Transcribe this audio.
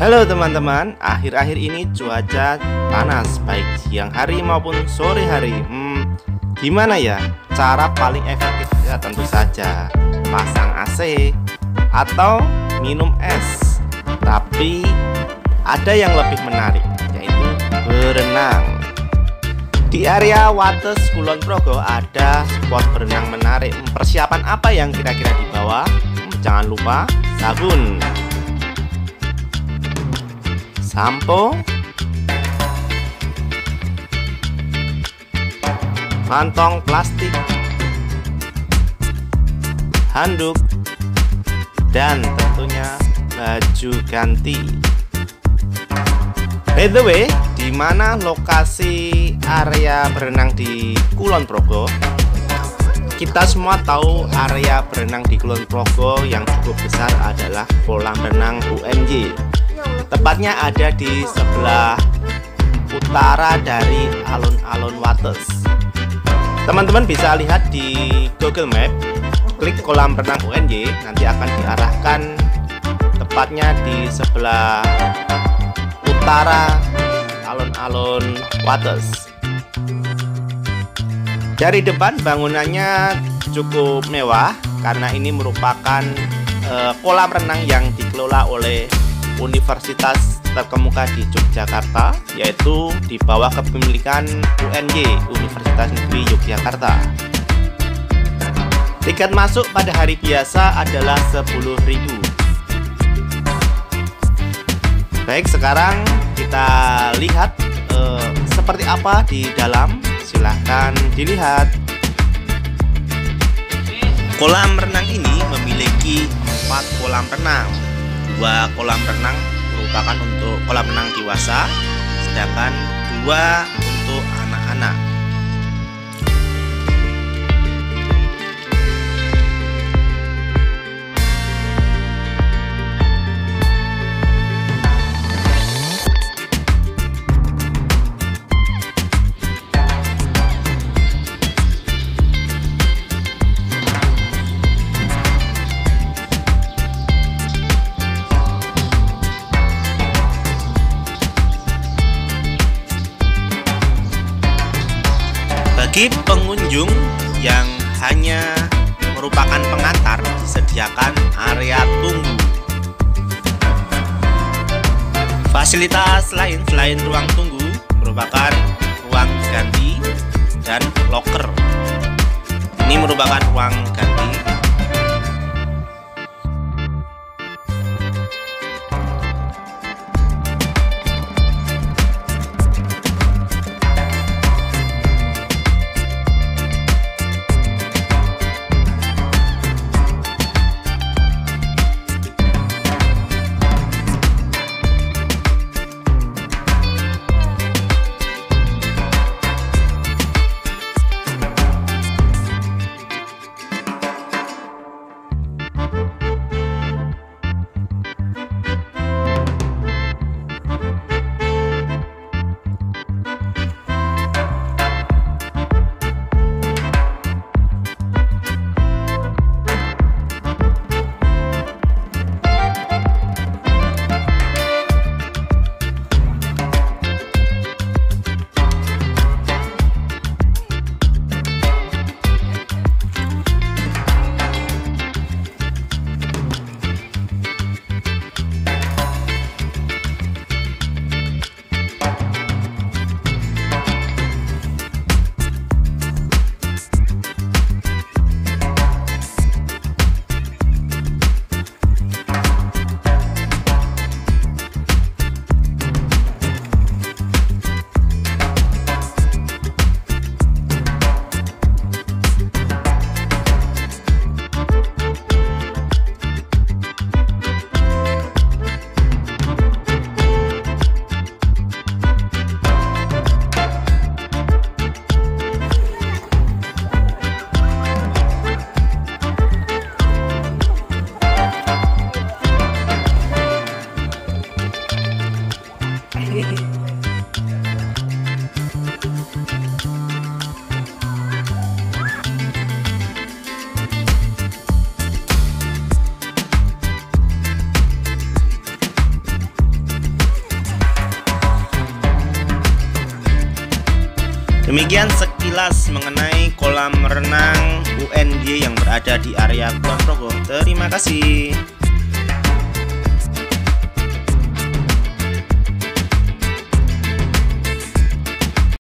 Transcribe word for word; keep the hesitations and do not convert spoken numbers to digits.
Halo teman-teman, akhir-akhir ini cuaca panas baik siang hari maupun sore hari. Hmm, gimana ya cara paling efektif? Ya tentu saja pasang A C atau minum es. Tapi ada yang lebih menarik, yaitu berenang. Di area Wates Kulon Progo ada spot berenang menarik. Persiapan apa yang kira-kira dibawa? Hmm, jangan lupa sabun, sampo, kantong plastik, handuk, dan tentunya baju ganti. By the way, di mana lokasi area berenang di Kulon Progo? Kita semua tahu area berenang di Kulon Progo yang cukup besar adalah kolam renang U M Y. Tepatnya ada di sebelah utara dari alun-alun Wates. Teman-teman bisa lihat di Google Map, klik kolam renang U M Y, nanti akan diarahkan tepatnya di sebelah utara alun-alun Wates. Dari depan bangunannya cukup mewah karena ini merupakan eh, kolam renang yang dikelola oleh Universitas terkemuka di Yogyakarta, yaitu di bawah kepemilikan U N Y, Universitas Negeri Yogyakarta. Tiket masuk pada hari biasa adalah sepuluh ribu. Baik, sekarang kita lihat eh, seperti apa di dalam. Silahkan dilihat. Kolam renang ini memiliki empat kolam renang. Dua kolam renang merupakan untuk kolam renang dewasa, sedangkan dua untuk anak-anak. Bagi pengunjung yang hanya merupakan pengantar, disediakan area tunggu. Fasilitas lain selain ruang tunggu merupakan ruang ganti dan loker. Ini merupakan ruang ganti. Demikian sekilas mengenai kolam renang U N Y yang berada di area Kulon Progo. Terima kasih.